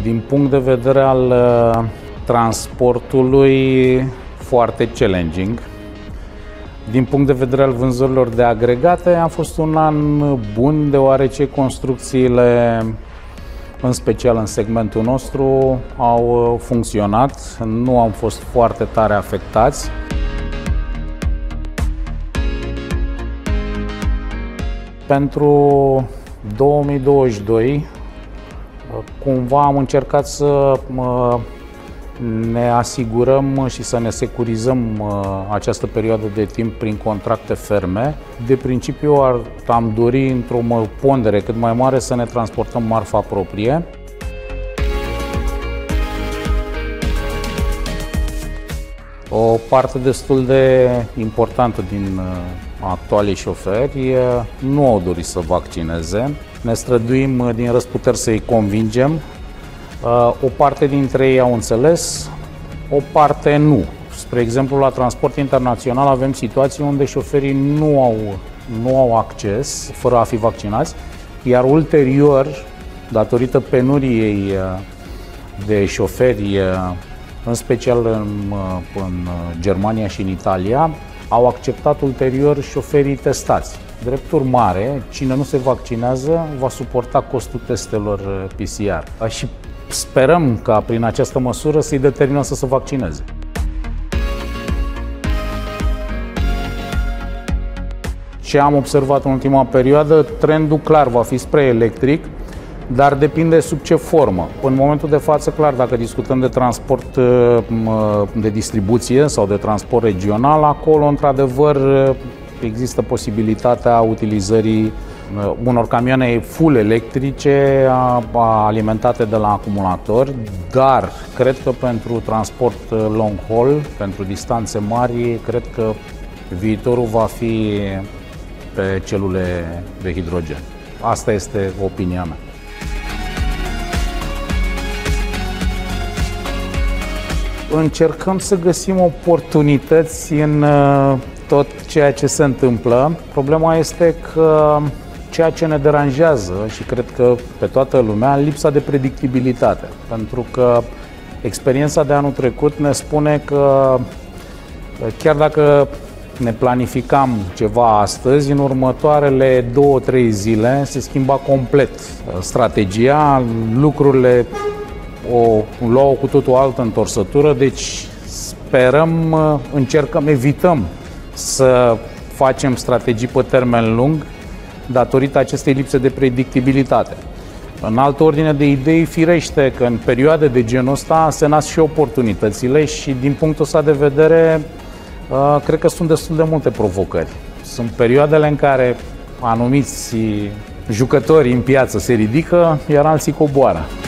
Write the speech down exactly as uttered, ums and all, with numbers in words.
Din punct de vedere al transportului, foarte challenging. Din punct de vedere al vânzărilor de agregate, a fost un an bun, deoarece construcțiile, în special în segmentul nostru, au funcționat. Nu am fost foarte tare afectați. Pentru două mii douăzeci și doi, cumva am încercat să ne asigurăm și să ne securizăm această perioadă de timp prin contracte ferme. De principiu am dori într-o pondere cât mai mare să ne transportăm marfa proprie. O parte destul de importantă din actualii șoferi nu au dorit să vaccineze. Ne străduim din răsputeri să-i convingem. O parte dintre ei au înțeles, o parte nu. Spre exemplu, la transport internațional avem situații unde șoferii nu au, nu au acces fără a fi vaccinați, iar ulterior, datorită penuriei de șoferi, în special în, în Germania și în Italia, au acceptat ulterior șoferii testați. Drept urmare, cine nu se vaccinează va suporta costul testelor P C R. Și sperăm ca prin această măsură să-i determinăm să se vaccineze. Ce am observat în ultima perioadă, trendul clar va fi spre electric, dar depinde sub ce formă. În momentul de față, clar, dacă discutăm de transport de distribuție sau de transport regional, acolo, într-adevăr, există posibilitatea utilizării unor camioane full electrice alimentate de la acumulator, dar cred că pentru transport long haul, pentru distanțe mari, cred că viitorul va fi pe celule de hidrogen. Asta este opinia mea. Încercăm să găsim oportunități în tot ceea ce se întâmplă. Problema este că ceea ce ne deranjează, și cred că pe toată lumea, lipsa de predictibilitate. Pentru că experiența de anul trecut ne spune că chiar dacă ne planificam ceva astăzi, în următoarele două, trei zile se schimba complet strategia, lucrurile o luau cu totul altă întorsătură, deci sperăm, încercăm, evităm să facem strategii pe termen lung datorită acestei lipse de predictibilitate. În altă ordine de idei, firește că în perioade de genul ăsta se nasc și oportunitățile și din punctul ăsta de vedere cred că sunt destul de multe provocări. Sunt perioadele în care anumiți jucători în piață se ridică, iar alții coboară.